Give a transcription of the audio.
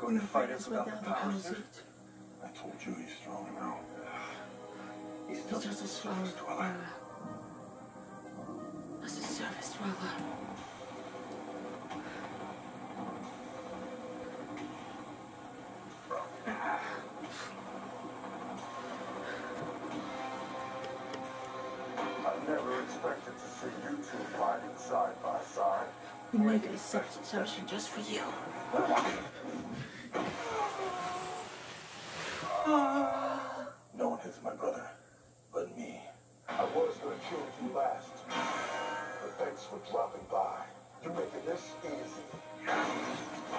going to fight us without the power suit? I told you he's strong now. He's He's just a strong roller. As a service roller. I never expected to see you two fighting side by side. We made a substitution just for you. No one hits my brother, but me. I was gonna kill you last, but thanks for dropping by. You're making this easy.